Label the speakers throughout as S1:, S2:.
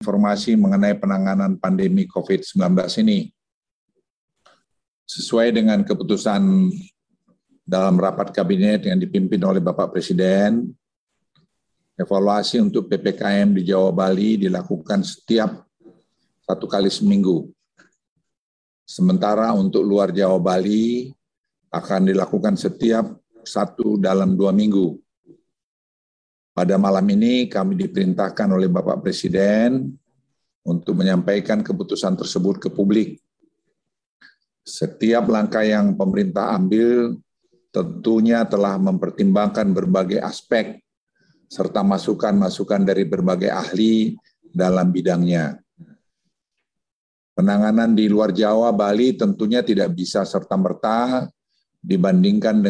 S1: informasi mengenai penanganan pandemi COVID-19 ini. Sesuai dengan keputusan dalam rapat kabinet yang dipimpin oleh Bapak Presiden, evaluasi untuk PPKM di Jawa Bali dilakukan setiap 1 kali seminggu. Sementara untuk luar Jawa Bali akan dilakukan setiap 1 dalam 2 minggu. Pada malam ini kami diperintahkan oleh Bapak Presiden untuk menyampaikan keputusan tersebut ke publik. Setiap langkah yang pemerintah ambil tentunya telah mempertimbangkan berbagai aspek serta masukan-masukan dari berbagai ahli dalam bidangnya. Penanganan di luar Jawa, Bali tentunya tidak bisa serta-merta dibandingkan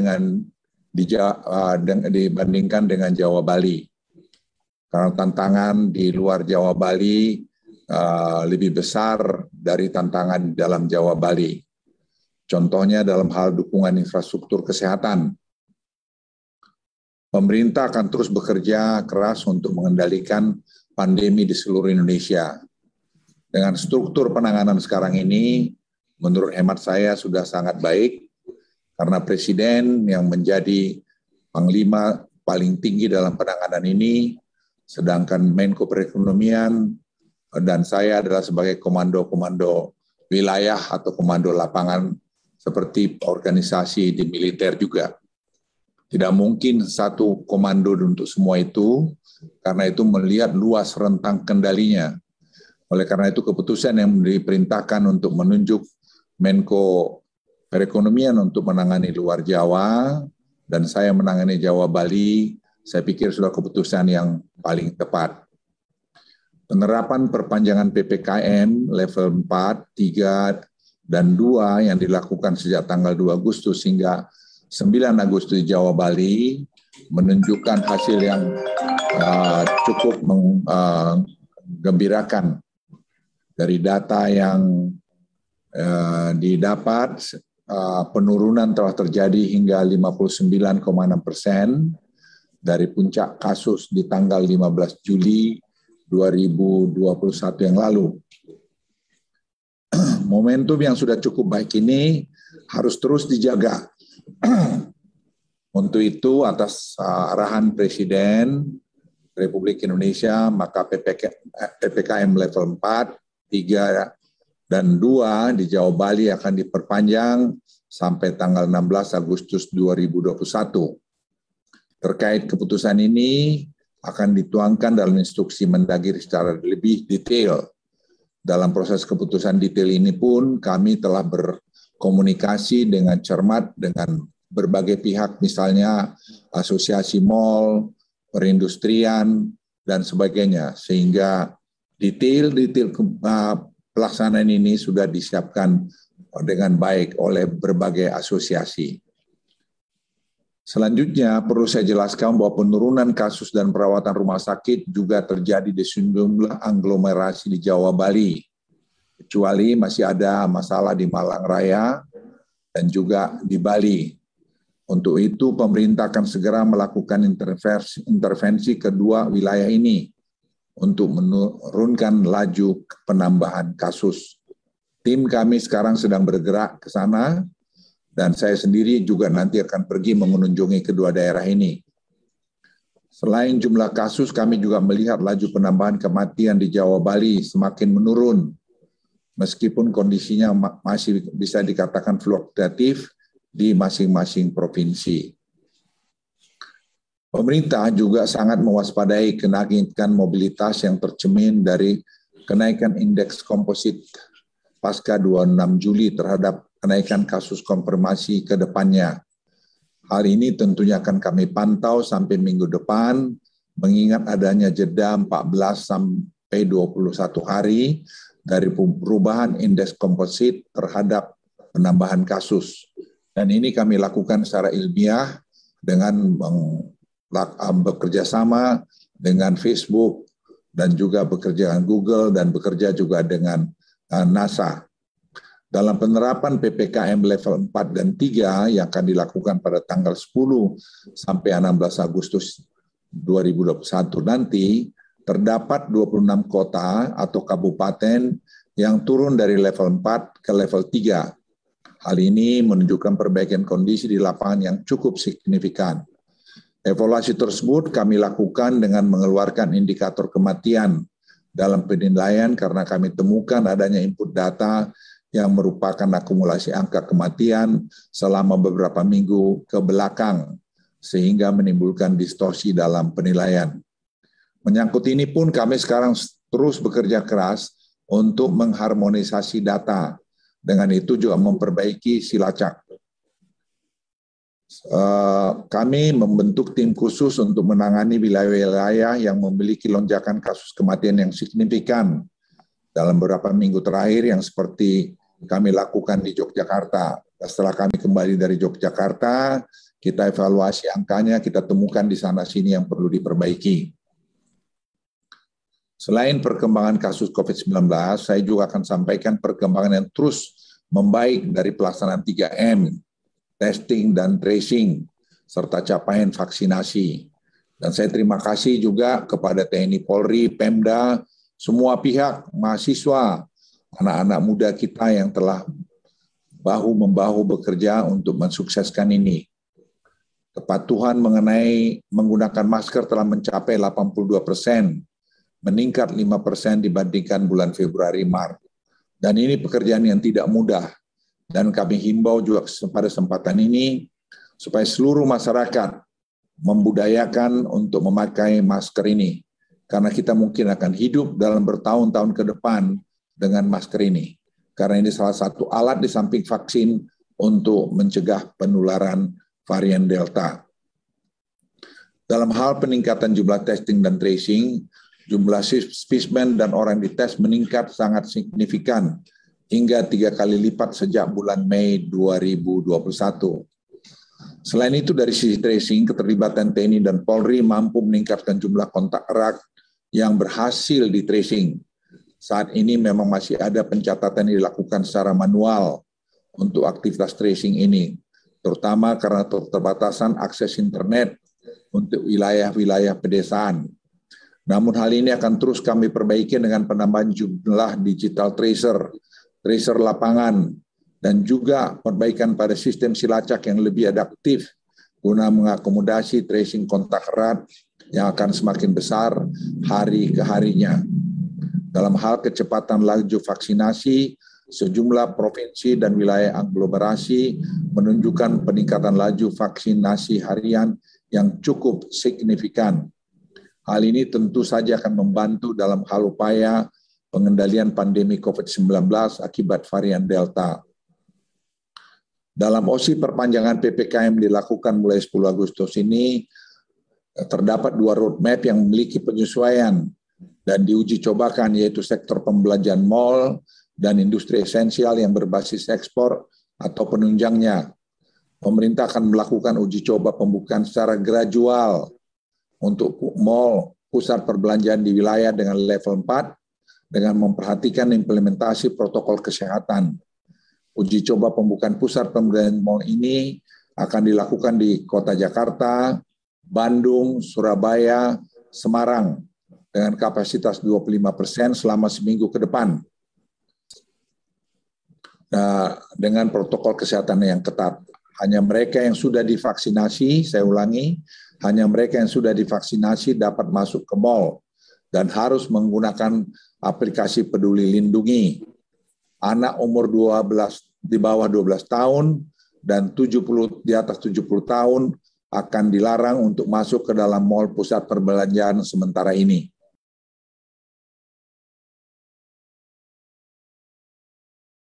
S1: dengan Jawa Bali. Karena tantangan di luar Jawa Bali lebih besar dari tantangan di dalam Jawa Bali. Contohnya dalam hal dukungan infrastruktur kesehatan. Pemerintah akan terus bekerja keras untuk mengendalikan pandemi di seluruh Indonesia. Dengan struktur penanganan sekarang ini, menurut hemat saya sudah sangat baik, karena Presiden yang menjadi Panglima paling tinggi dalam penanganan ini, sedangkan Menko Perekonomian dan saya adalah sebagai komando-komando wilayah atau komando lapangan seperti organisasi di militer juga. Tidak mungkin satu komando untuk semua itu, karena itu melihat luas rentang kendalinya. Oleh karena itu keputusan yang diperintahkan untuk menunjuk Menko Perekonomian untuk menangani luar Jawa dan saya menangani Jawa Bali, saya pikir sudah keputusan yang paling tepat. Penerapan perpanjangan PPKM level 4, 3, dan 2 yang dilakukan sejak tanggal 2 Agustus hingga 9 Agustus di Jawa Bali menunjukkan hasil yang cukup menggembirakan. Dari data yang didapat, penurunan telah terjadi hingga 59,6% dari puncak kasus di tanggal 15 Juli 2021 yang lalu. Momentum yang sudah cukup baik ini harus terus dijaga. Untuk itu, atas arahan Presiden Republik Indonesia, maka PPKM level 4, 3, dan 2 di Jawa Bali akan diperpanjang sampai tanggal 16 Agustus 2021. Terkait keputusan ini akan dituangkan dalam instruksi Mendagri secara lebih detail. Dalam proses keputusan detail ini pun kami telah berkomunikasi dengan cermat dengan berbagai pihak, misalnya asosiasi mal, perindustrian, dan sebagainya, sehingga detail pelaksanaan ini sudah disiapkan dengan baik oleh berbagai asosiasi. Selanjutnya perlu saya jelaskan bahwa penurunan kasus dan perawatan rumah sakit juga terjadi di sejumlah aglomerasi di Jawa Bali, kecuali masih ada masalah di Malang Raya dan juga di Bali. Untuk itu pemerintah akan segera melakukan intervensi kedua wilayah ini untuk menurunkan laju penambahan kasus. Tim kami sekarang sedang bergerak ke sana, dan saya sendiri juga nanti akan pergi mengunjungi kedua daerah ini. Selain jumlah kasus, kami juga melihat laju penambahan kematian di Jawa Bali semakin menurun, meskipun kondisinya masih bisa dikatakan fluktuatif di masing-masing provinsi. Pemerintah juga sangat mewaspadai kenaikan mobilitas yang tercermin dari kenaikan indeks komposit pasca 26 Juli terhadap kenaikan kasus konfirmasi ke depannya. Hal ini tentunya akan kami pantau sampai minggu depan, mengingat adanya jeda 14 sampai 21 hari dari perubahan indeks komposit terhadap penambahan kasus. Dan ini kami lakukan secara ilmiah dengan bekerja sama dengan Facebook dan juga bekerja dengan Google dan bekerja juga dengan NASA. Dalam penerapan PPKM level 4 dan 3 yang akan dilakukan pada tanggal 10 sampai 16 Agustus 2021 nanti, terdapat 26 kota atau kabupaten yang turun dari level 4 ke level 3. Hal ini menunjukkan perbaikan kondisi di lapangan yang cukup signifikan. Evaluasi tersebut kami lakukan dengan mengeluarkan indikator kematian dalam penilaian karena kami temukan adanya input data yang merupakan akumulasi angka kematian selama beberapa minggu ke belakang, sehingga menimbulkan distorsi dalam penilaian. Menyangkut ini pun kami sekarang terus bekerja keras untuk mengharmonisasi data. Dengan itu juga memperbaiki silacak. Kami membentuk tim khusus untuk menangani wilayah-wilayah yang memiliki lonjakan kasus kematian yang signifikan dalam beberapa minggu terakhir yang seperti kami lakukan di Yogyakarta. Setelah kami kembali dari Yogyakarta, kita evaluasi angkanya, kita temukan di sana-sini yang perlu diperbaiki. Selain perkembangan kasus COVID-19, saya juga akan sampaikan perkembangan yang terus membaik dari pelaksanaan 3M, testing dan tracing, serta capaian vaksinasi. Dan saya terima kasih juga kepada TNI Polri, Pemda, semua pihak, mahasiswa, anak-anak muda kita yang telah bahu-membahu bekerja untuk mensukseskan ini. Kepatuhan mengenai menggunakan masker telah mencapai 82%, meningkat 5% dibandingkan bulan Februari-Maret. Dan ini pekerjaan yang tidak mudah. Dan kami himbau juga pada kesempatan ini supaya seluruh masyarakat membudayakan untuk memakai masker ini. Karena kita mungkin akan hidup dalam bertahun-tahun ke depan dengan masker ini. Karena ini salah satu alat di samping vaksin untuk mencegah penularan varian Delta. Dalam hal peningkatan jumlah testing dan tracing, jumlah spesimen dan orang dites meningkat sangat signifikan hingga 3 kali lipat sejak bulan Mei 2021. Selain itu dari sisi tracing, keterlibatan TNI dan Polri mampu meningkatkan jumlah kontak erat yang berhasil di tracing. Saat ini memang masih ada pencatatan yang dilakukan secara manual untuk aktivitas tracing ini, terutama karena keterbatasan akses internet untuk wilayah-wilayah pedesaan. Namun hal ini akan terus kami perbaiki dengan penambahan jumlah digital tracer lapangan, dan juga perbaikan pada sistem silacak yang lebih adaptif guna mengakomodasi tracing kontak erat yang akan semakin besar hari ke harinya. Dalam hal kecepatan laju vaksinasi, sejumlah provinsi dan wilayah aglomerasi menunjukkan peningkatan laju vaksinasi harian yang cukup signifikan. Hal ini tentu saja akan membantu dalam hal upaya pengendalian pandemi COVID-19 akibat varian Delta. Dalam OSI perpanjangan PPKM dilakukan mulai 10 Agustus ini, terdapat 2 roadmap yang memiliki penyesuaian dan diuji cobakan, yaitu sektor pembelanjaan mal dan industri esensial yang berbasis ekspor atau penunjangnya. Pemerintah akan melakukan uji coba pembukaan secara gradual untuk mal, pusat perbelanjaan di wilayah dengan level 4 dengan memperhatikan implementasi protokol kesehatan. Uji coba pembukaan pusat perbelanjaan mal ini akan dilakukan di Kota Jakarta, Bandung, Surabaya, Semarang dengan kapasitas 25% selama seminggu ke depan. Nah, dengan protokol kesehatan yang ketat. Hanya mereka yang sudah divaksinasi, saya ulangi, hanya mereka yang sudah divaksinasi dapat masuk ke mal dan harus menggunakan aplikasi Peduli Lindungi. Anak umur 12 di bawah 12 tahun dan 70 di atas 70 tahun akan dilarang untuk masuk ke dalam mal pusat perbelanjaan sementara ini.